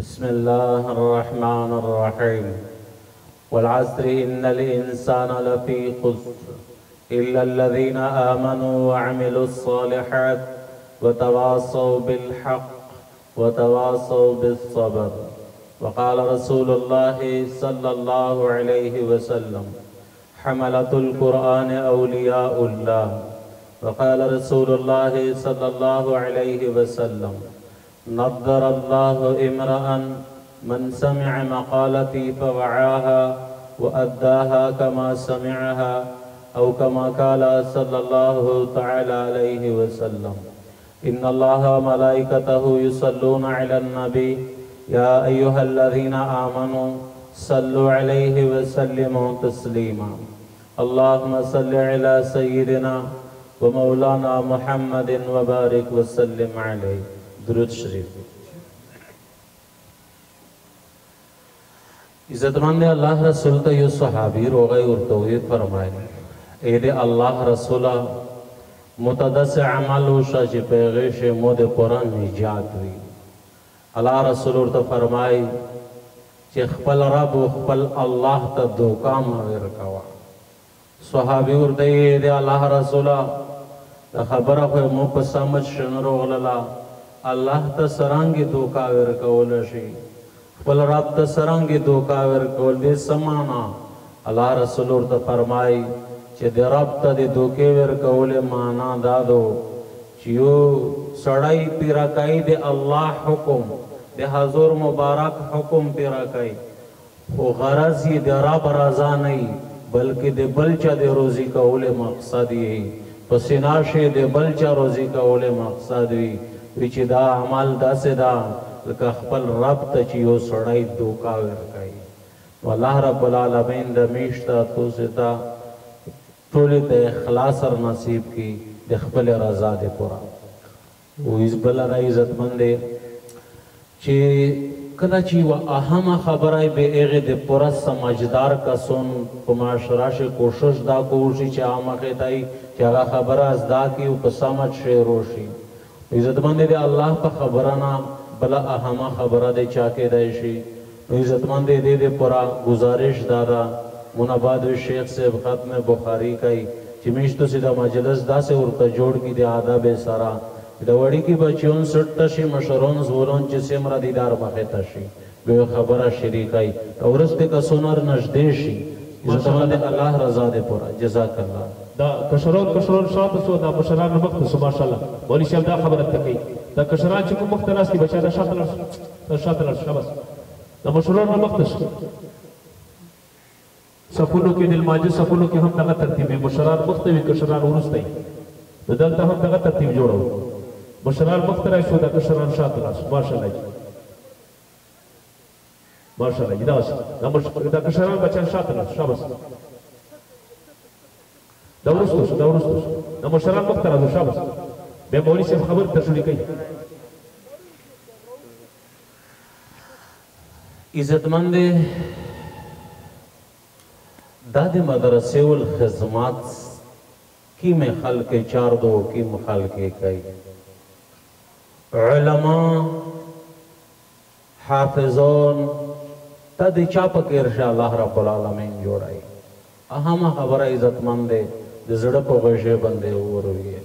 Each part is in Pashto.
بسم الله الرحمن الرحيم والعصر إن الإنسان لفي خسر إلا الذين آمنوا وعملوا الصالحات وتواصوا بالحق وتواصوا بالصبر. وقال رسول الله صلى الله عليه وسلم حملة القرآن أولياء الله. وقال رسول الله صلى الله عليه وسلم نضر الله امرأ من سمع مقالتي فوعاها وأداها كما سمعها أو كما قال صلى الله تعالى عليه وسلم إن الله وملائكته يصلون على النبي يا أيها الذين آمنوا صلوا عليه وسلموا تسليما. اللهم صل على سيدنا ومولانا محمد وبارك وسلم عليه. درود شریف. عزت مند اللہ رسول تا یو صحابی رو گئے اور توحید فرمائے اید اللہ رسولہ متدس عمل وشا چی پیغیش مود قرآن نجات ہوئی. اللہ رسول اور تا فرمائے چی خپل رب و خپل اللہ تا دوکام ہوئر کوا. صحابی اور تا اید اللہ رسولہ تا خبر خوی مو پسامت شنرو غللا اللہ تا سرانگی دوکا ورکول شی خپل رب تا سرانگی دوکا ورکول دی سمانا. اللہ رسول اور تا فرمائی چی دی رب تا دی دوکے ورکول مانا دادو چیو سڑائی پیرا کئی دی اللہ حکم دی حضور مبارک حکم پیرا کئی او غرض یہ دی رب رضا نہیں بلکہ دی بلچا دی روزی کول مقصد ہی پسیناشی دی بلچا روزی کول مقصد ہی ویچی دا عمل دا سے دا لکا خپل رب تا چیو سڑائی دوکا ورکائی. واللہ رب العالمین دا میشتا تو ستا تولی تا اخلاص اور نصیب کی دا خپل رضا دے پورا. وہ اس بلا را عزت مندے چی کلا چی و اہم خبرائی بے اغی دے پورا سمجھدار کا سن کماشراش کوشش دا کوشی چی آمہ خیتائی چی اگا خبر از دا کی و پسامت شیروشی. عزت مندی دے اللہ پا خبرانا بلا اہما خبرہ دے چاکے دائشی. عزت مندی دے دے پورا گزارش دادا مناباد شیخ سے ختم بخاری کئی چمیشتو سی دا مجلس دا سے ارتا جوڑ کی دے آداب سارا دا وڑی کی بچیون سٹتا شی مشرون زولون چی سمرا دیدار مخیتا شی بے خبرہ شریکائی اورستے کا سنر نجدیشی. عزت مندی اللہ رضا دے پورا. جزاک اللہ. دا کشرون شاعت سو دا مشران مقت سو ماشاءاللہ مولی شیف دا خبرت تکی دا کشران چکو مقت ناستی بچہ دا شاعت لرش شبس دا مشران مقت سو سفولو کی دلماجی سفولو کی ہم دغا ترتیبی مشران مقت وی کشران ورستی دلتا ہم دغا ترتیب جوڑا مشران مقت رائی سو دا کشران شاعت لرش ماشاءاللہ جی ماشاءاللہ جی دا کشران بچہ شاعت لرش شبس دورستوش دا مشران مختار ازو شابس بے مولی سے خبر ترشولی کئی. عزت مندے داد مدرسے والخزمات کی میں خلق چار دو کی مخلق کئی علماء حافظون تد چاپ کے ارشا اللہ رب العالمین جوڑائی. اہم خبر عزت مندے زڑپ غشے بندے ہوئی ہے.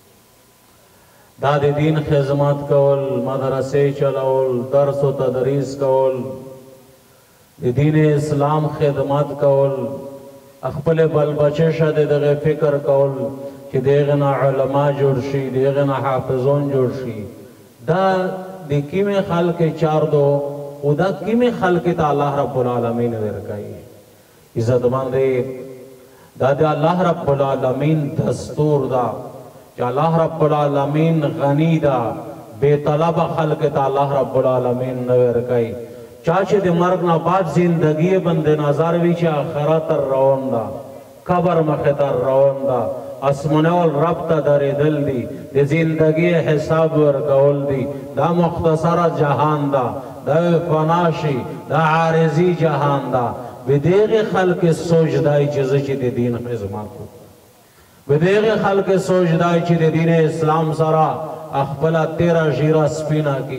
داد دین خدمات کول مدرسے چلاول درس و تدریس کول دین اسلام خدمات کول اخپل بل بچے شد دغه فکر کول چې دیغنا علماء جوړ شي دیغنا حافظون جوړ شي دا د کیمه خلق چار دو او دا کیمه خلق ته الله رب العالمین ورکای. عزت مندې دا دے اللہ رب العالمین دستور دا کہ اللہ رب العالمین غنی دا بے طلب خلق تا اللہ رب العالمین نویر کئی چاچے دے مرگنا بعد زندگی بندے نظاروی چا آخرات روان دا قبر مخیطر روان دا اسمنول رب تا در دل دی دے زندگی حساب ورکول دی دا مختصر جہان دا دا فناشی دا عارضی جہان دا بدیغ خلق سوچ دائی چیزی چی دی دین خزمات کو بدیغ خلق سوچ دائی چی دی دین اسلام سارا اخبلا تیرا جیرہ سپینا کی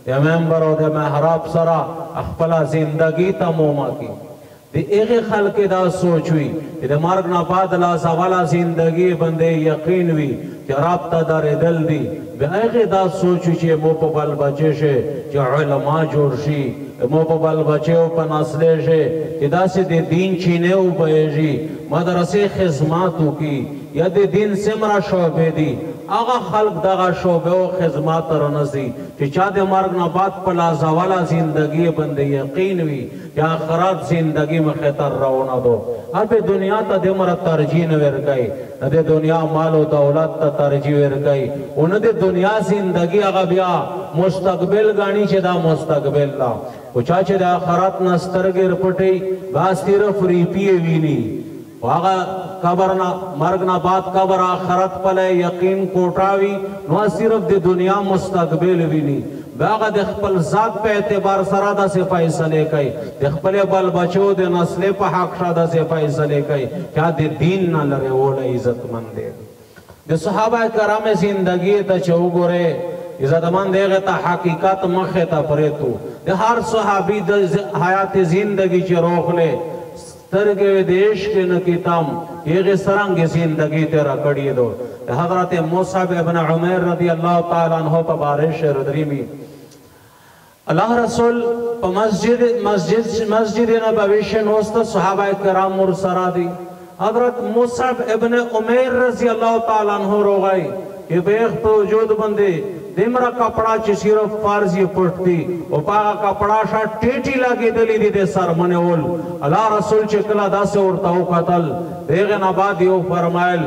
د ممبر او د محراب سره خپله زندگی ته مومه کی د هغې خلک دا سوچ وي چې د مرګ نه بعد لا سواله زندگی باندې یقین وي چې رب ته درېدل دي بیا هغې دا سوچ وي چې مو په بل بچې شي چې علما جوړ شي مو په بل بچو په نسلې شي چې داسې د دین چینې وبهیږي مدرسې خدمات وکړي یا د دین څومره شعبې دي هغه خلق دغه شعبې او خدمات ته رانسي چې چا د مرګ نه بعد په لازواله زندگی باندې یقین وي چې آخرت زندگی میں خطر روانه دو اب دنیا ته دومره ترجیح نه ورکوي نه د دنیا مال او دولت ته ترجیح ورکوي او نه د دنیا زندگی هغه بیا مستقبل ګاڼي چې دا مستقبل دا او چا چې د آخرت نه سترګې رپټي بس صرف ریپی ویني واغا قبر نا مرگ نا بعد قبر آخرت پلے یقین کوٹاوی نو صرف دی دنیا مستقبل وینی باغا د خپل ذات په اعتبار سره د څه فیصله کوي د خپل بل بچو د نسل په حق شاده څه فیصله کوي چې د دین نه لري وله عزت مند دي د صحابه کرام زندگی ته چوغره عزت مند دغه ته حقیقت مخه ته پرېتو د هر صحابي د حیات زندگی چې روخله سترګې د عشق نه کتام هغه سرنګ زندگی تیرا کړی دو حضرت مصعب ابن عمیر رضی اللہ تعالی عنہ په بارش ردریمی اللہ رسول په مسجد نبوی شنوست صحابہ کرام ور سرا دی حضرت مصعب ابن عمیر رضی اللہ تعالی عنہ روغائی کہ بیخ پہ وجود بندے دیمرا کپڑا چی صرف فارزی پٹتی او پاگا کپڑا شا ٹیٹی لگی دلی دی دے سر منیول اللہ رسول چکلا دا سے ورطاو قتل دیغن آبادیو فرمائل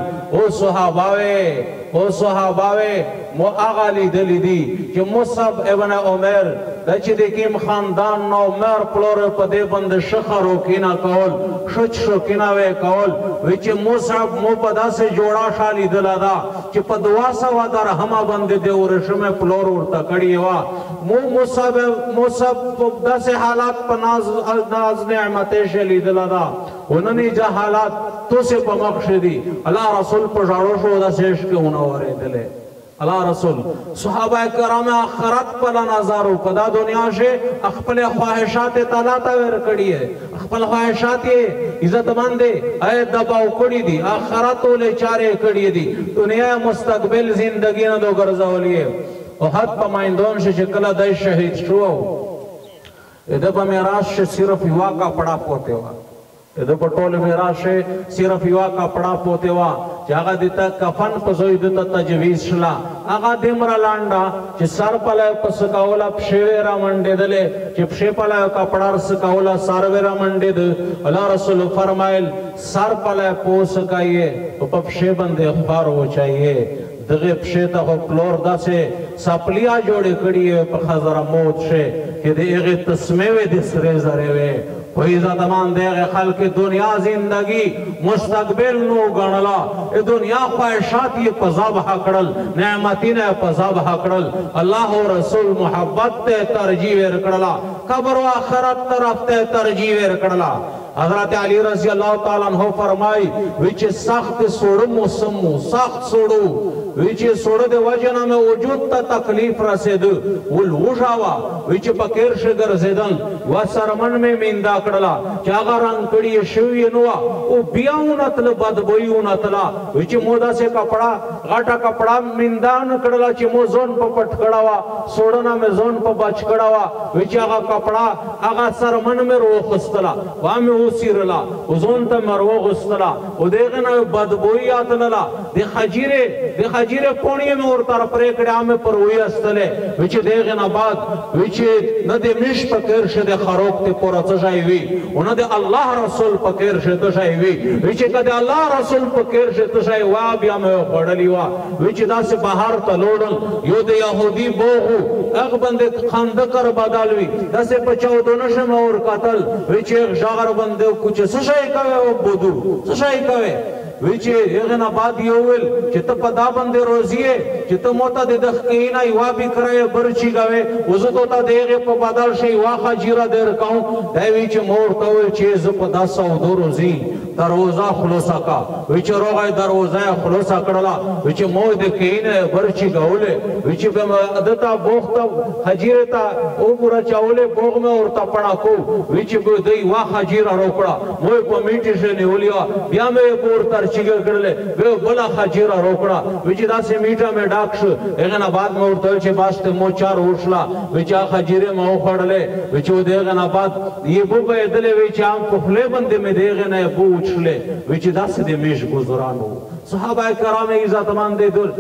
او صحاباوے مو آغالی دلی دی کہ مصعب ابن عمیر دا چی دیکیم خاندان نو میر پلور پدے بند شخرو کینا کول شچ کینا وے کول ویچی مصعب مو پدا سے جوڑا شالی دلا دا چی پدواسا وادر ہما بند دے ورشم پلور ورطا کڑی وا مو مصعب دا سے حالات پا ناز نعمتے شلی دلا دا انہنی جا حالات تو سے پا مقشدی اللہ رسول پا جاڑو شو دا سے عشق انہورے دلے اللہ رسول صحابہ کرام آخرت پلا نظارو کدا دنیا سے اخپل خواہشات طلاتا ویر کڑی ہے اخپل خواہشات یہ عزت مندے اے دباؤ کڑی دی آخرتو لے چارے کڑی دی دنیا مستقبل زندگی نہ دو گرزاو لیے اور حد پا مائندون سے چکلا دائی شہید شو ادھا پا میراج سے صرف یوا کا پڑا پوتے ہوا ادھا پا ٹول میراج سے صرف یوا کا پڑا پوتے ہوا چی آگا دیتا کفن پسوی دیتا تجویز شلا آگا دیمرا لانڈا چی سر پلائے پسکاولا پشیویرا منڈے دلے چی پشی پلائے کپڑار سکاولا سارویرا منڈے دے اللہ رسول فرمائل سر پلائے پوسکائیے پا پشی بندے اخبار ہو چاہیے دغه پښې ته خو پلور داسې سپلیا جوړې کړي وې په خزره موت شي چې د هغې تسمې وې د سرې زرې وې په عزت مان د هغې خلک دنیا زندگی مستقبل نو ګڼله دنیا خواهشات یې په ذبحه کړل نعمتونه یې په ذبحه کړل الله او رسول محبت ته ترجیح ورکړله قبر و آخرت طرف ته ترجیح ورکړله حضرت علی رضی اللہ تعالیٰ عنہ فرمائی ویچے سخت سوڑو موسمو سخت سوڑو ویچے سوڑو دے وجنہ میں وجود تا تکلیف رسید والوشاوا ویچے پکیر شگر زیدن و سرمن میں میندہ کڑلا چاگا رنگ کڑی شوی نوا او بیاونتل بدبویونتلا ویچے مودا سے کپڑا غاٹا کپڑا میندان کڑلا چی مو زون پا پٹ کڑاوا سوڑنا میں زون پا بچ کڑاوا ویچے آگا کپڑا آگا سرمن میں رو خستلا وامی سیرلا وزون تا مرو غسلا و دیغنا بدبوئی آتللا دی خجیرے پونی میں اور طرف ریکڑیا میں پروئی استلے ویچے دیغنا بعد ویچے ندی مش پکر شدے خروک تی پورا تشائی وی و ندی اللہ رسول پکر شدے تشائی وی ویچے کدی اللہ رسول پکر شدے تشائی وابیا میں پڑھلی وا ویچے دا سے باہر تلوڑن یو دے یہودی بوغو اگ بندے خاندکر بدالوی دا سے پچاو دونشم اور قتل ویچے ایک جاگر بندے کچھ سشائی کوئے وہ بدو سشائی کوئے ویچے اغنا بعد یوول چیتا پدا بندے روزیے چیتا موتا دے دخکینا یوا بھی کرائے برچی گوے وزدو تا دیغے پا بدل شئی واخا جیرہ دیر کاؤں دے ویچے مورتا ہوئے چیز پدا سودو روزی دروازه خلاصه کا وی چې روغه دروازه خلاصه کړله وی چې مو د کینه برچی گاوله وی چې به ادتا بوخت حجیره تا او پورا چاوله بوغ میں ورته پڑا کو وی چې به دی وا حجیره روکړه مو په میټی شه نیولیا بیا مې پور تر چیګر کړله به بلا حجیره روکړه وی چې داسې میټه مې ډاکش هغه نه بعد مې ورته چې باسته مو چار وشلا وی چې حجیره مو خړلې وی چې دغه نه بعد یہ بو به دلې وی چې ام په خله باندې مې دغه نه بو وچلې وی چې داسې دې میش گزارانو صحابه کرام عزت مند دل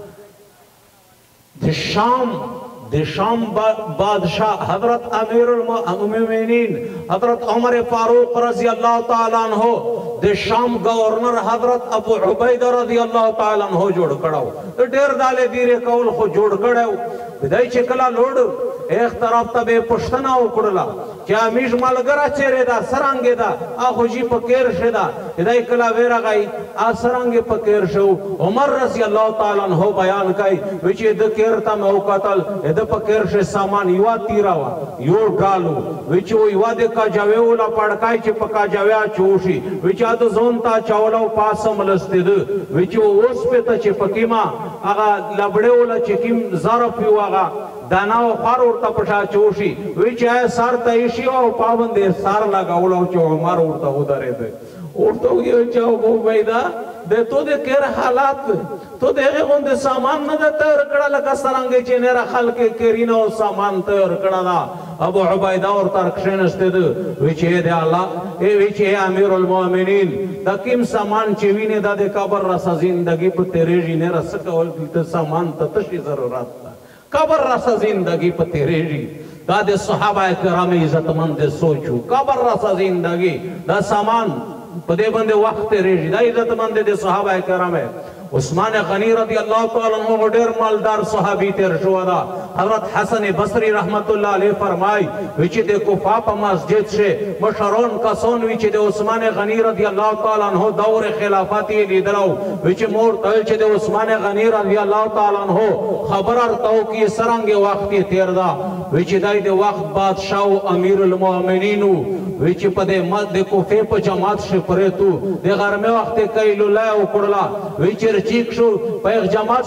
د شام بادشاہ حضرت امیر المؤمنین حضرت عمر فاروق رضی اللہ تعالیٰ عنہ د شام گورنر حضرت ابو عبیدہ رضی اللہ تعالیٰ عنہ جوڑ کڑاو دیر دالے دیرے کول خو جوڑ کڑاو بدائی چکلا لوڑ ایک طرف تب پشتنا اکڑلا کیا میش مالگرہ چیرے دا سرانگے دا آخو جی پکیر شدا بدائی کلا ویرا گئی آ سرانگے پکیر شو عمر رضی اللہ تعالیٰ عنہ بیان کئی وچی دکیرتا میں اوکاتل اد پکیر شے سامان یوا تیراوا یو ڈالو وچو یوا دے کا جاویولا پڑکائی چی پکا جاویا چوشی وچا دو زونتا چاولاو پاسم لستی دو وچو اس پہ تا چی پکیما آگا لبڑیولا چی کم زارفیو آگا داناو خار ورطا پشا چوشی وچ آئے سار تایشی و پاوندے سار لگا اولاو چو عمر ورطا ہو دارے دے ورطا یہ چاو بو بیدا دے تو دے کیر حالات تو دے غیقون دے سامان نہ دے تیر کڑا لکا سرانگے چی نیرا خلق کرینا و سامان تیر کڑا دا ابو عبیدہ اور ترکشنستے دے وچے دے اللہ اے وچے امیر المؤمنین دا کم سامان چیوینے دا دے کابر رسا زندگی پر تیرے جی نیرا سکا سامان تتشی ضرورت دا قبر رسا زندگی پہ تیرے جی دا دے صحابہ کرام عزت مند سوچو قبر رسا زندگی دا سامان پدے بندے وقت تیرے جی دا عزت مند دے صحابہ کرام ہے عثمان غنی رضی اللہ تعالیٰ عنہ وڈیر مالدار صحابی تیر شوادا حضرت حسن بصری رحمت اللہ علیہ فرمائی ویچی دے کفا پا مسجد شے مشرون کسون ویچی دے عثمان غنی رضی اللہ تعالیٰ عنہ دور خلافاتی لیدراو ویچی مور تلچی دے عثمان غنی رضی اللہ تعالیٰ عنہ خبر ارتاو کی سرنگ وقتی تیر دا ویچی دائی دے وقت بادشاہ امیر المؤمنینو ویچی پا دے مد دے کفے پا جماعت شے پریتو دے غرمے وقت کئیلو لائے اکڑلا ویچی چیک شو پیغ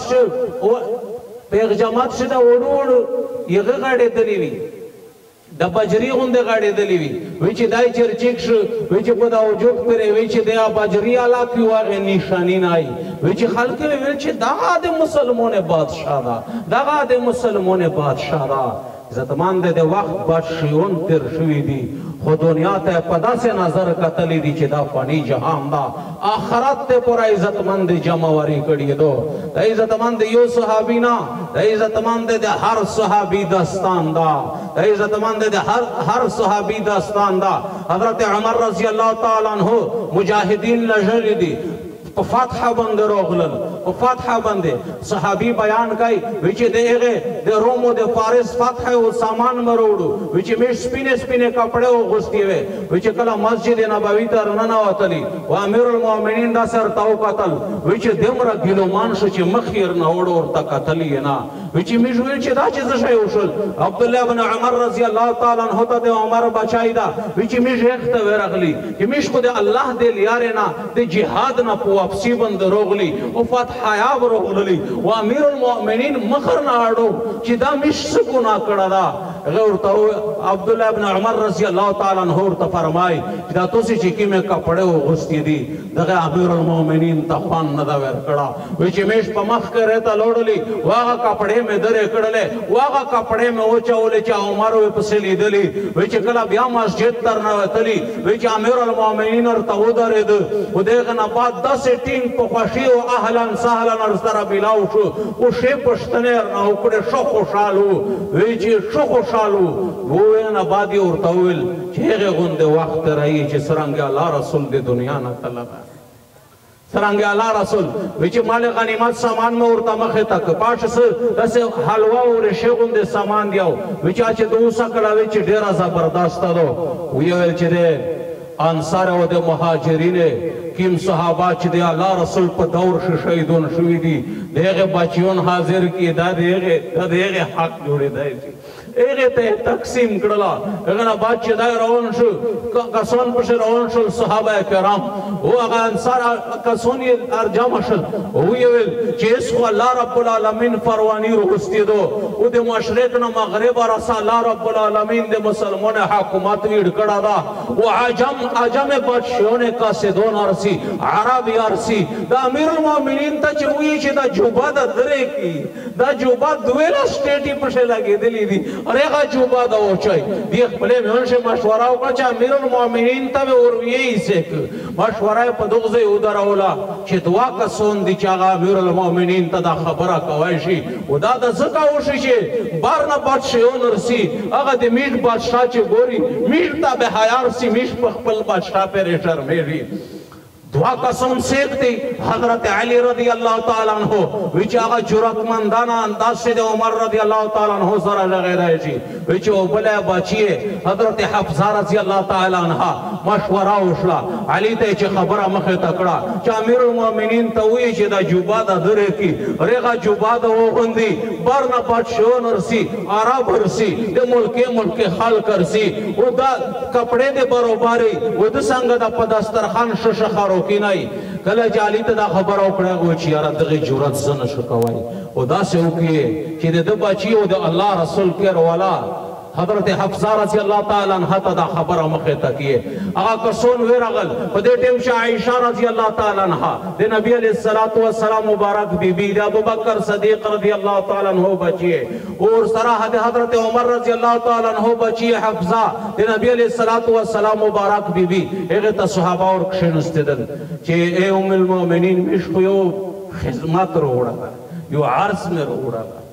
جماعت شو دا اوڑو اوڑو یہ گاڑے دلیوی دا بجری غندے گاڑے دلیوی ویچی دائی چیر چیک شو ویچی پدا وجود کرے ویچی دیا بجری علا کیو آگے نشانی نائی ویچی خلقے میں ویچی داغا دے مسلمون بادشاہ دا داغا دے مسلمون بادشاہ دا عزتمان دے وقت بادشیون تیر شوی دی خود دنیا تے پدا سے نظر قتلی دی چی دا فانی جہان دا آخرت تے پورا عزت مند جمعواری کڑی دو دا عزت مند یو صحابی نا دا عزت مند دے ہر صحابی دستان دا دا عزت مند دے ہر صحابی دستان دا حضرت عمر رضی اللہ تعالیٰ عنہ مجاہدین لجل دی فتحہ بندے روغلن فتحہ بندے صحابی بیان کئی ویچے دے اغے دے رومو دے فارس فتحہ و سامان مروڑو ویچے میش سپینے کپڑے و غستی ہوئے ویچے کلا مسجد نبوی تر نناواتلی و امیر المؤمنین دا سر تاو قتل ویچے دمرا گلو مانشو چے مخیر نوڑو اور تا قتلی نا ویچے میش ویچے دا چیز شای اوشل عبداللہ بن عمر رضی اللہ تعالیٰ ہوتا دے عمر بچائی دا ویچے میش ایخت ویرغلی کہ میش کو دے اللہ دے لیارے نا دے جہاد نا پو افسی بند روغلی و فتحایاب روغلی و امیر المؤمنین مخر ناڑو چی دا مش سکونا کڑا دا غیر تاو عبداللہ ابن عمر رضی اللہ تعالیٰ عنہ تا فرمائی چی دا تو سی چکی میں کپڑے و غستی دی دا غیر امیر المؤمنین تا خوان ندا ویر کڑا ویچی میش پا مخ کے رہتا لوڑلی واغا کپڑے میں درے کڑلے واغا کپڑے میں اوچا اولے چا عمرو پسلی دلی ویچی کلا بیا مسجد ترنوے تلی ویچی امیر المؤمنین اور تاو دارے دو و دیکھنا بعد 10 ٹینگ پا خوشی و اہلان سہلان ارزدر بلاو شو و شے پشتنیر نا اکڑے شخو شالو ویچی شخو شالو ووین آبادی اور طویل چیغے گندے وقت رہی چی سرنگ اللہ رسول دے دنیا نا طلب ہے سرنگ اللہ رسول ویچی مال غنیمت سامان میں ارتا مخی تک پاش سے حلوہ اور شیغن دے سامان دیاو ویچی آچے دوسا کلا ویچی ڈیرہ زبرداستا دو ویچی ویچی دے انصار و دے مہاجرینے کیم صحابہ چی دے اللہ رسول پا دور شہیدون شوی دی دیگے بچیون حاضر کی دا دیگے حق جوڑے دائے چی ایغه ته تقسیم کړلا هغه بعد چې دا روان شو کسان په روان شو صحابه کرام او هغه انصار کسان یې ارجام شل او ویل چې اسخو الله رب العالمین فروانی روستیدو او د مشرق نه مغرب رسا الله رب العالمین د مسلمان حکومت ویډ کړه دا او عجم بادشاہوں کا سدون ارسی عرب ارسی دا امیر المؤمنین ته چې وی چې دا جوبا د درې کی دا جوبا دویلا سټیټي په شی لګېدلې دي هغه جوبا دا وچای دی خپل مهنشه مشوره وکړه چې امیر المؤمنین ته وروي سیک مشوره په دغه ځای ودرولا چې دوا کسون دي چې هغه امیر المؤمنین ته دا خبره کوي شي او دا د زکه وشي چې بارنه بادشاہون ارسی هغه د میټ بادشاہ چې ګوري میټ ته به حیار سی میټ په خپل بادشاہ پر شرمېږي دعا قسم سیکھتی حضرت علی رضی اللہ تعالیٰ عنہ ویچ آغا جرات مندانا انداز سے دے عمر رضی اللہ تعالیٰ عنہ ذرا لگے رہے جی ویچ او بلے بچیے حضرت حفظہ رضی اللہ تعالیٰ عنہ مشورہ اشلا علی تے چی خبرہ مخی تکڑا چا امیر المؤمنین توئی چی دا جوبا دا درے کی ریغا جوبا دا وہ گندی برنا بادشاہون ارسی عرب ارسی دے ملک خال کرسی او دا کپڑے دے بروباری او دا سنگ دا پدسترخان ششخارو کی نائی کله جالی ته دا خبر او کړه و چې یاره دغه جرأت زنه شو کوي او دا سه وکي چې د بچي او د الله رسول کې والا حضرت حفصہ رضی اللہ تعالیٰ عنہ تا دا خبر مخی تکیے آقا کسون ویرغل پدے ٹیم شاہ عائشہ رضی اللہ تعالیٰ عنہ دے نبی علیہ السلام مبارک بی بی دے ابو بکر صدیق رضی اللہ تعالیٰ عنہ بچیے اور سراح دے حضرت عمر رضی اللہ تعالیٰ عنہ بچیے حفظہ دے نبی علیہ السلام مبارک بی بی اغیتا صحابہ اور کشنستدن چے اے ام المؤمنین مشکو یو خدمت روڑا دا یو عرص میں روڑا دا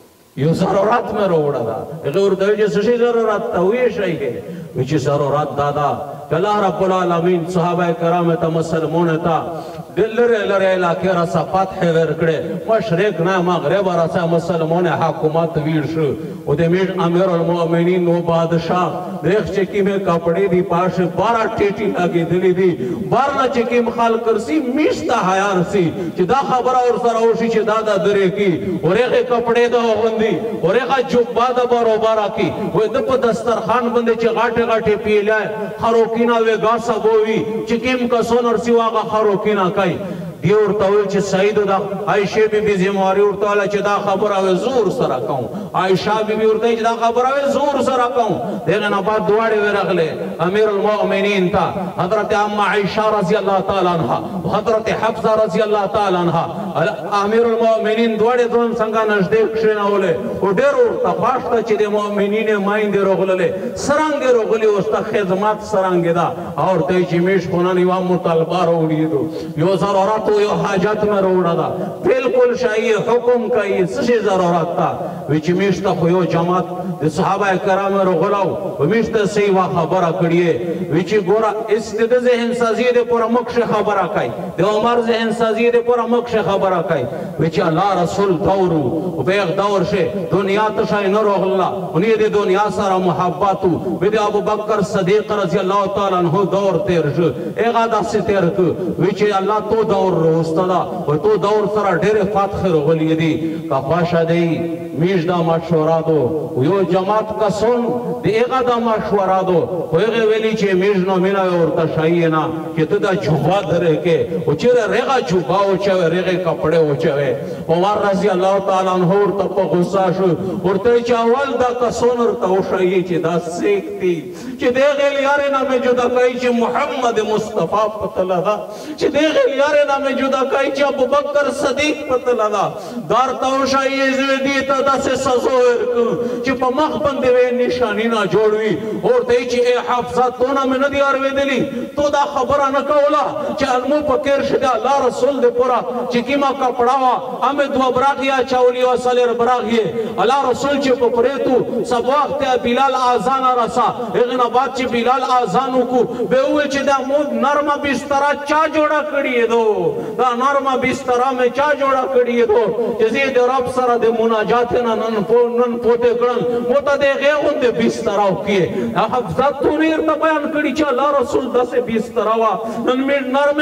یو ضرورت میں روڑا دا غور دوی جے سشی ضرورت تا ہوئی شئی ہے ویچی ضرورت دادا کہ اللہ رب العالمین صحابہ کرام تا مسلمون تا دل لرے علاقے رسا فتح ورکڑے مشرق نا مغرب رسا مسلمون حکومت ویرشو او دے میٹ امیر المؤمنین و بادشاہ دیکھ چکی میں کپڑے دی پاش 12 ٹیٹی لگی دلی دی بارنا چکی مخال کرسی میشتا حیار سی چی دا خبرہ اور سراوشی چی دادا درے کی اور ایک کپڑے دا ہوندی اور ایک جبا دا بارو بارا کی وہ دپ دسترخان بندے چی غاٹے غاٹے پی لائے خروکینا وے گاسا گووی چکیم کا سونر سواغا خروکینا کئی دیور تاویل چی سعید دا عائشہ بی بی زمواری ارتوالا چی دا خبر آوے زور سرا کہوں عائشہ بی بی ارتوالا چی دا خبر آوے زور سرا کہوں دیکھیں بعد دوارے وے رغلے امیر المؤمنین تا حضرت اما عائشہ رضی اللہ تعالیٰ عنہ حضرت حفظہ رضی اللہ تعالیٰ عنہ امیر المؤمنین دوارے دون سنگا نجدیک شینا ہولے او دیر ارتا خواشتا چی دے مؤمنین مائن دے رغلے سرانگے رغلی استا خدمات سرانگے دا اور تے چی میش خونانی وام مطالبہ روڑی دو یو ضرورت تو یہ حاجت میں روڑا دا بلکل شاہی حکم کا یہ سشی ضرورت تا ویچی میشتا خویو جماعت دی صحابہ کرام رو غلاو ومیشتا سیوا خبرہ کریے ویچی گورا اس دے ذہن سازی دے پورا مکش خبرہ کئی دے عمر ذہن سازی دے پورا مکش خبرہ کئی ویچی اللہ رسول دورو بیغ دور شے دنیا تشای نرو غلا انہی دے دنیا سارا محباتو ویدے ابو بکر صدیق رضی اللہ تعالیٰ عنہ دور تیر شو اغادہ سے تیر کو ویچی اللہ تو دور روستدا و تو دور سرا ڈھیر فاتح رغلی دی کا خواشا دی میش دا مشورہ دو یو جماعت کا سن دی اغا دا مشورہ دو و اغا ویلی چے میش نو منا اور تشائینا کہ تو دا جھوبا دھرے کے و چرے ریغا جھوبا ہو چاوے ریغے کپڑے ہو چاوے عمر رضی اللہ تعالیٰ عنہ اور تپا غصہ شو اور تے چاول دا کا سن اور توشائی چے دا سیکتی چے دے غیل یارے نامے جو دا کئی چے محمد مصطفیٰ پتلا دا چے دے غیل یارے نامے جدا کئی چا ابو بکر صدیق پتلا دا دار توشائی ازوے دیتا دا سے سزوئر کن چی پا مخ بندے وے نشانی نہ جوڑوی اور تے چی اے حافظہ تونا میں ندی آروے دلی تو دا خبرہ نکولا چی علمو پا کرش دے اللہ رسول دے پورا چی کیما کپڑاوا ہمیں دو براغیا چاولی و سالر براغیے اللہ رسول چی پا پریتو سب وقت بلال آزانا رسا اغنا بات چی بلال آزانو کو بے ہوئے چی دا مود نرم بسترہ چا جوڑا کڑیے دو دا نرم بسترہ میں چا جوڑا کڑیے دو جزید رب سرہ دے مناجاتنا نن پوتے کرن موتا دے غیغن دے بسترہ کیے حفظت تو نیر تا بیان کڑی چا اللہ رسول دا سے بسترہ وا نن میں نرم کپڑے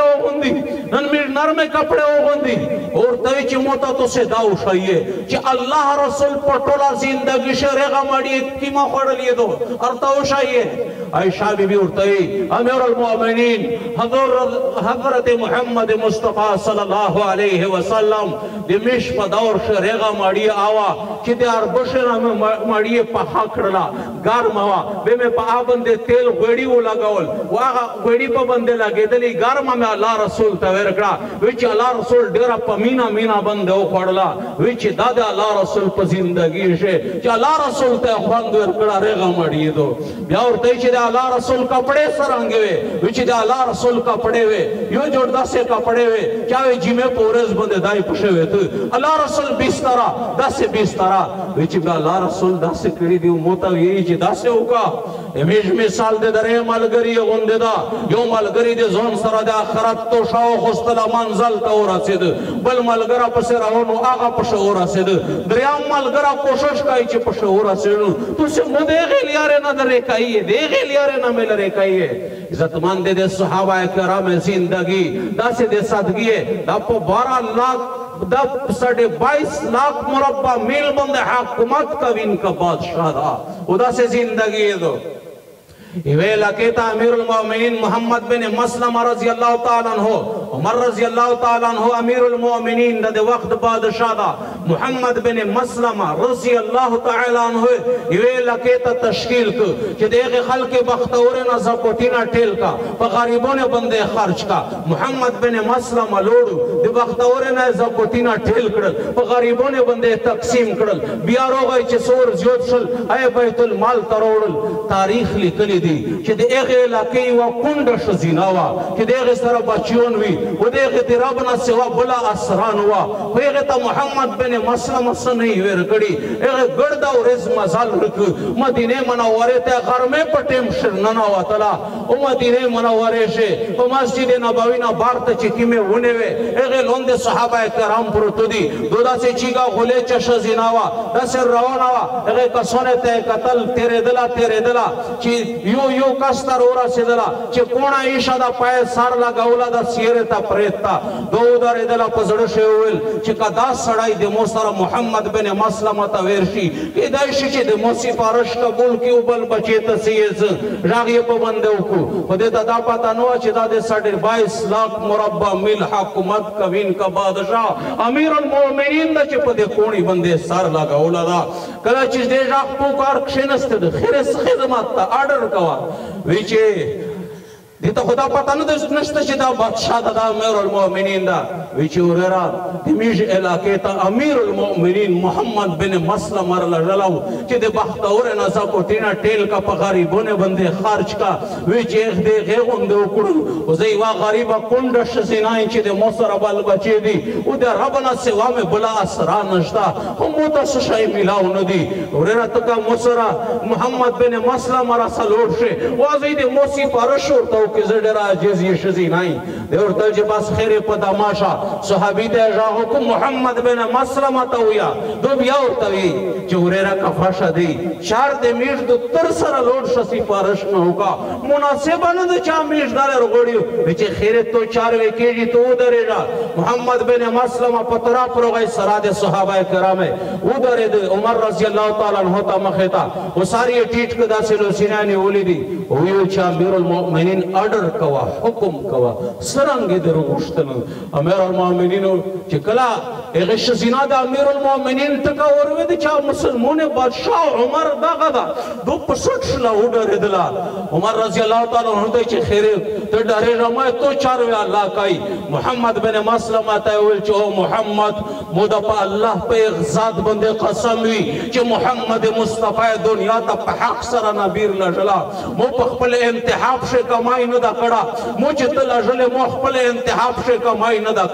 ہوگندی نن میش نرم کپڑے ہوگندی اور توی چی موتا تو سے داو شائیے چی اللہ رسول پٹولا زندگی شریغا ماڑی کیما خوڑ لیے دو ارتاو شائیے عائشہ بی بی ارتائی امیر المؤمنین حضرت محمد مصطفیٰ صلی اللہ علیہ وسلم دی میش پا دور شریغا ماڑی آوا چی دی اربشنا ماڑی پا حاکڑلا گرم آوا بے میں پا آبندے تیل غیڑی وہ لگاول واغا غیڑی پا بندے لگے دلی گرم میں اللہ رسول تاویرکڑا ویچ اللہ رسول ڈیرا پا مینا بندے ہو پڑلا ویچ دادا اللہ رسول پا زندگی شے چی اللہ رسول تا خواندو ارکڑا ریغا مڑی دو بیا اور تیچی دے اللہ رسول کپڑے سرانگے وے ویچ دے اللہ رسول کپڑے وے یو جوڑ سے کپڑے وے چاوے جیمے پورز بندے دائی پشے وے تو اللہ رسول بیستارا داسے بیستارا ویچ بیا اللہ رسول داسے کری دیو موتا یہی چی داسے ہوگا امیج مثال دے در ملگری غندے دا یو ملگری دے زون سرا دے آخرت تو شاو خستلا منزل تا ہو رسید بل ملگرہ پسے رہونو آغا پشے ہو رسید دریام ملگرہ کوشش کائی چی پشے ہو رسید تو سے مدیغی لیارے نا در ریکائیے دیغی لیارے نا مل ریکائیے عزت مندے دے صحابہ کرام زندگی دا سے دے صدگیے دا پو 12 لاکھ دا 22 لاکھ مربع میل بندے حکومت کا بھی ان کا بادشاہ دا دا سے زندگی دو ویلا کہتا امیر المؤمنین محمد بن مسلمہ رضی اللہ تعالیٰ عنہ عمر رضی اللہ تعالیٰ عنہ امیر المؤمنین دا دے وقت بادشاہ دا محمد بن مسلمہ رضی اللہ تعالیٰ عنہ ویلا کہتا تشکیل کو کہ دیکھ خلق بختورنا زکوٹینا ٹھیل کا فغریبون بندے خرچ کا محمد بن مسلمہ لوڑو دے بختورنا زکوٹینا ٹھیل کرل فغریبون بندے تقسیم کرل بیارو گئی چھ سور زیود شل اے بیت المال تروڑل تاریخ لکلی دی کہ دے ایغی علاقی و کنڈش زیناوا کہ دے ایغی سر بچیون وی و دے ایغی دی ربنا سوا بلا اسران ہوا و ایغی تا محمد بن مسلم سنی ویر گڑی ایغی گردہ و رز مزال رک مدینہ منورے تے غرمے پٹیم شرننا و تلا و مدینہ منورے شے و مسجد نبوینا بارتا چکی میں ہونے وے ایغی لوندے صحابہ کرام پروتو دی دودا سے چیگا غلے چش زیناوا دا سے روناوا ایغی کسونے تے قتل تیرے دلا چی یو کستر اورا سے دلا چی کونا ایشا دا پائے سار لگا اولا دا سیرے تا پریتا دو دار دلا پزڑشے ہوئل چی کا دا سڑائی دے موسر محمد بن مسلمہ تا ویرشی کہ دائشی چی دے موسی پارش قبول کی اوبل بچے تسیز راگی پا بندے کو خودیتا دا پاتا نوا چی دا دے 22 لاکھ مربع میل حکومت کبین کا بادشاہ امیر المؤمنین دا چی پا دے کونی بندے سار لگا اولا دا کلا چیز دے جاک پوکار کشنست دے خیرس خدمات تا آرڈر کوا ویچے دیتا خدا پتا نشتا چی دا بادشاہ دا امیر المؤمنین دا ویچے اوریرا دمیج علاقے تا امیر المؤمنین محمد بن مسلم ارلا جلاو چی دے بختور نزا کو تینا ٹیل کا پا غریبونے بندے خارج کا ویچے ایک دے غیغن دے اکڑو وزیوا غریبا کنڈش سینائیں چی دے موسر بال بچے دی او دے ربنا سوا میں بلا اسران نشتا ہم موتا سشائی ملاو ندی اوریرا تکا موسرا محمد بن مسلم ارا سلوڑ شے وازی دے موسی پارشور تاو کہ زڑرا جزی شزی نہیں دے اور تلجی باس خیر پتا ماشا صحابی دے جا حکم محمد بن مسلمہ تاویا دو بیا اور تاوی چوریرہ کا فاشا دی چار دے میش دو ترسر لوڈ شسی پارش نہ ہوگا مناسبہ نہ دے چاہ میش دارے رگوڑیو بچے خیر تو چاروے کیجی تو ادھرے جا محمد بن مسلمہ پترا پرو گئی سراد صحابہ کرامے ادھرے دے عمر رضی اللہ تعالیٰ ہوتا مخیتا وہ ساری ٹیٹ کدا سے لو سینانی اولی دی ہوئیو چاہ امیر المؤمنین آرڈر کوا حکم کوا سرنگی در گوشتن امیر المؤمنین چکلا اغش زناد امیر المؤمنین تکا وروی دی چاہ مسلمون بادشاہ عمر دا غدا دو پسٹ شلا اوڈر دلا عمر رضی اللہ تعالیٰ عنہ دے چھ خیرے تو ڈارے رمائے تو چاروے اللہ کائی محمد بن مسلم آتا ہے چو محمد مودا پا اللہ پہ ایک ذات بندے قسم ہوئی چھ محمد مصطفی دنیا تا پہ حق سر نبیر لجلا مو پخپل انتحاب شے کمائی ندا کڑا مجھے تلا جلے محفل انتحاب شے کمائی ندا کڑا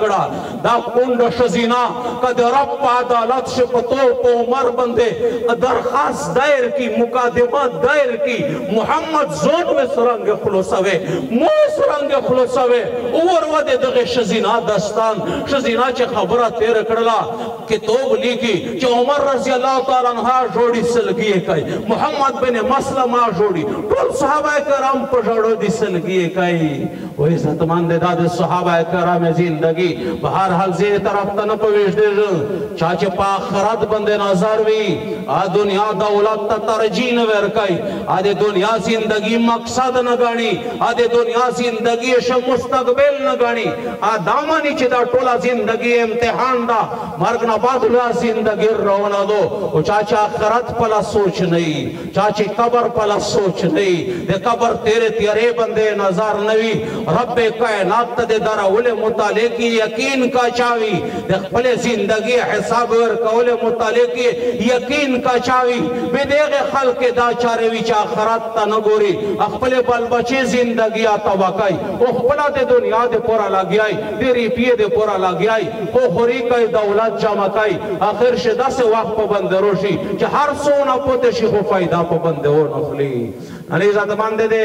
کڑا دا کنڈ شزینا کد رب عدالت شپتو پو عمر بندے درخواست دائر کی مقادمہ دائر کی محمد زون میں سرنگ خلوصوے مو سرنگ خلوصوے اور ودے دغی شزینا دستان شزینا چے خبرہ تیر کڑلا کتوب لیکی چے عمر رضی اللہ تعالیٰ عنہ جوڑی سلگیے کئی محمد بن مسلمہ جوڑی کل صحابہ کرام پجڑو دی سلگیے کئی وہی ستمان دے داد صحابہ کرام زندگی بہرحال زیر طرف تنپویش دے جن چاچے پا خرد بندے نظر بھی آ دنیا دولت تا ترجین ورکائی آدھے دنیا زندگی مقصد نگانی آدھے دنیا زندگی شب مستقبل نگانی آ دامانی چی دا ٹولا زندگی امتحان دا مرگنا بادلہ زندگی رونا دو چاچے آخرت پلا سوچ نہیں چاچے قبر پلا سوچ نہیں دے قبر تیرے تیرے بندے نظر نوی رب کائنات دے دارا اولے مطالعے کی یقین کا چاوی دے پلے زندگی حساب ورکولے مطالعے کی یقین کا چاوی بے دیغ خلق دا چارے ویچ آخرات تا نگوری اخپلے بال بچے زندگی آتا واقعی اخپلا دے دنیا دے پورا لگی آئی دے ریپیے دے پورا لگی آئی خوری کئی دولت جمع کئی آخر شدہ سے وقت پا بندے روشی چہ ہر سونا پوتے شیخو فائدہ پا بندے ہو نخلی علیزہ دماندے دے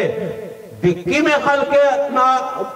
دکی میں خلق نا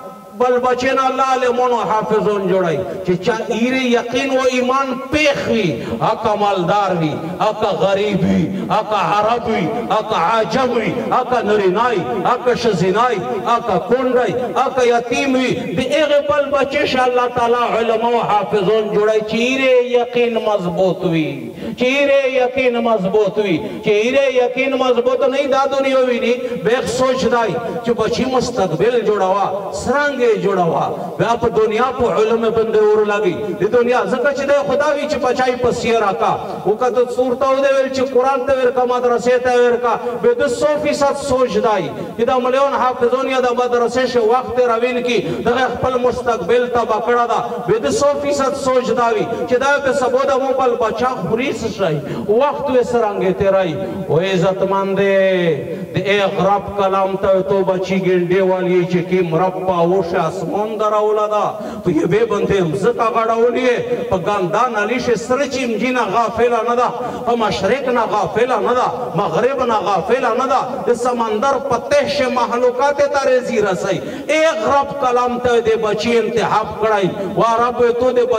بل بچین اللہ علمون و حافظون جوڑائی چچا ایرے یقین و ایمان پیخ بھی آکا مالدار بھی آکا غریب بھی آکا عرب بھی آکا عاجم بھی آکا نرینائی آکا شزینائی آکا کنڈائی آکا یتیم بھی بھی ایغ بل بچش اللہ تعالیٰ علمون و حافظون جوڑائی چیرے یقین مضبوط بھی چیرے یقین مضبوط بھی چیرے یقین مضبوط نہیں دا دنیا بھی نہیں بیک سوچ دائی چو بچی مستقبل جوڑاوا سرانگے جوڑا ہوا بے آپ دنیا پو علم بندے اور لگی دی دنیا زکر چی دے خداوی چی پچائی پسیر آکا اوکا تو صورتا ہو دے ویر چی قرآن تے ویر کا مدرسے تے ویر کا بے 200% سوچ دائی کہ دا ملیون حافظون یا دا مدرسے شے وقت روین کی دا اخپل مستقبل تا بکڑا دا بے 200% سوچ داوی چی دا پہ سبودا موبل بچا خوریس شائی وقت وی سرانگے تیرائی وہ عزت مندے دے ایک رب کلام تا تو بچی گنڈے والی چی کم رب پاوش اسمان در اولادا تو یہ بے بندے مزکا گاڑا ہولیے پا گاندان علیش سرچی مجینا غافلہ ندا پا مشرق نا غافلہ ندا مغرب نا غافلہ ندا دے سمندر پتحش محلوکات تارے زیر سائی ایک رب کلام تا دے بچی انتحاب کرائی وہ رب تو دے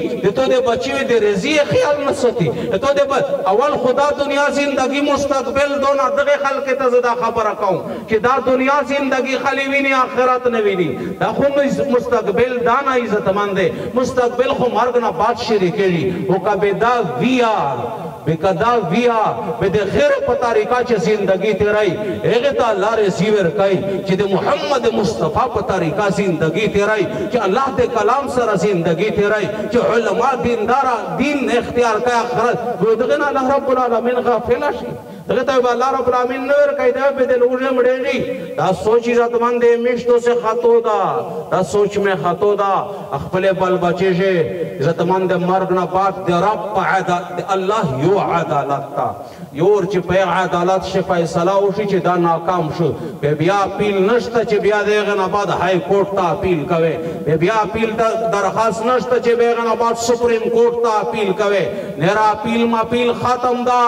بچی دے رزی خیال نسوتی تو دے اول خدا دنیا زندگی مستقبل دونا دغی خلق تزدہ خبر رکھاؤں کہ دا دنیا زندگی خلیوینی آخرت نوینی دا خون مستقبل دانا عزت مندے مستقبل خو مرگنا بات شریکے جی وہ کا بے دا ویا بے کا دا ویا بے دے خیر پتاریکا چے زندگی تیرائی اگتا اللہ رسیور کئی چے دے محمد مصطفیٰ پتاریکا زندگی تیرائی چے اللہ دے کلام سر زندگی تیرائی چے علماء دیندارا دین اختیار کیا آخرت وہ دغنا اللہ رب العالمین غافلہ شی دغتا ہے اللہ رب العالمین نور کئی دے بے دل اوڑے مڑے جی دا سوچی ذات مندے مشتوں سے خطو دا سوچ میں خطو دا اخپلے بل بچے شے ذات مندے مرگنا بات دے رب دے اللہ یو عدالت تا یور چی پہ عدالت شے فیصلہ اوشی چی دا ناکام شو بے بیا اپیل نشتا چی بیا دے غنا بعد ہائی کورٹ تا اپیل کوئے بے بیا اپیل درخواست نشتا چی بے غنا بعد سپریم کورٹ تا اپیل کوئے نیرا اپیل ما اپیل ختم دا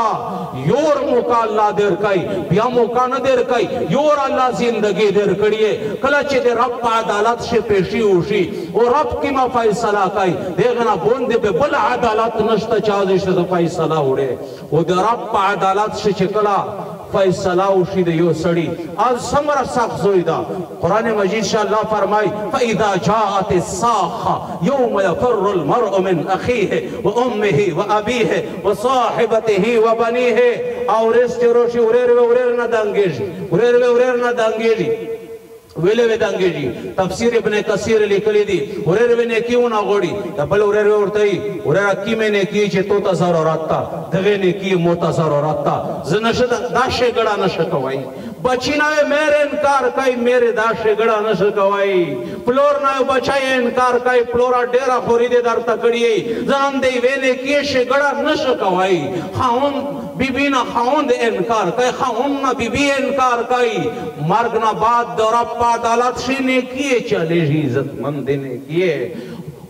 یور موقع اللہ دیر کئی بیا موقع نہ دیر کئی یور اللہ زندگی دیر کریے کلچے دے رب عدالت سے پیشی ہوشی اور رب کی ما فیصلہ کئی دیکھنا بوندے پہ بل عدالت نشتا چاہدے سے فیصلہ ہوڑے وہ دے رب عدالت سے چکلا فیصلہ ہوشی دے یو سڑی آج سمرہ سخت زوئی دا قرآن مجید شاء اللہ فرمائی فَإِذَا جَاءَتِ السَّاخَ يَوْمَ يَفَرُّ الْمَرْءُ مِنْ أَخِيهِ وَأُمِّهِ وَأَبِيهِ وَصَاحِبَتِهِ وَبَنِيهِ اور اس چروشی اریر نہ دنگیجی اریر نہ دنگیجی ویلے وی دنگی جی تفسیر ابن کثیر لکلی دی اریر وی نیکیوں نہ گوڑی تبل اریر وی ارتائی اریر اکی میں نیکی چی تو تزار اور آتا دغی نیکی موتزار اور آتا زنشد داشے گڑا نشکوائی بچی ناوے میرے انکار کئی میرے داشے گڑا نشکوائی پلور ناوے بچائی انکار کئی پلورا ڈیرا خوری دے در تکڑیئی زنم دے وی نیکی شے گڑا نشکوائی خاون بی بی نا خاون دے انکار کئی خاون نا بی بی انکار کئی مرگنا بعد دورا عدالت سے نے کیے چلے عزت مندے نے کیے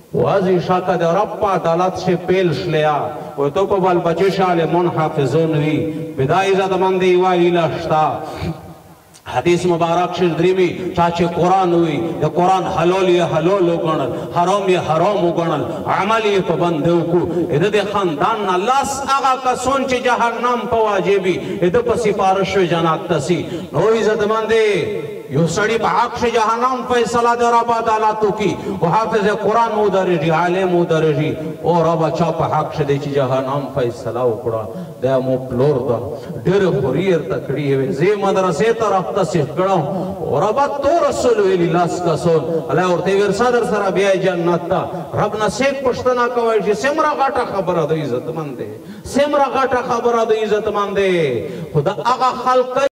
واضح شاکہ دے رپا عدالت سے پیلش لیا وہ تو کو بال بچشال منحافظون وی بدائی زدمان دے وائی لاشتا حدیث مبارک شدری میں چاچے قرآن ہوئی یا قرآن حلول یا حلول اگنل حرام یا حرام اگنل عملی پبندے کو ادھا دے خاندان نا لاس آغا کا سونچے جہنم پواجے بھی ادھا پسی پارشو جنات تسی نوی زدمان دے یو سڑی بحق سے جہنم فیصلہ دے رب عدالتو کی وہ حافظ قرآن مدرجی عالم مدرجی اور رب چاپ حق سے دے چی جہنم فیصلہ اکڑا دے مو پلور دا دیر خوریر تکڑی ہے زی مدرسے طرف تسیح کڑاں اور رب تو رسول ویلی لاس کا سول اللہ اور تیور صدر سرا بیائی جنت تا رب نسیک پشتنا کوئی جی سمرا غاٹا خبرہ دو عزت مندے سمرا غاٹا خبرہ دو عزت مندے خدا آغا خلق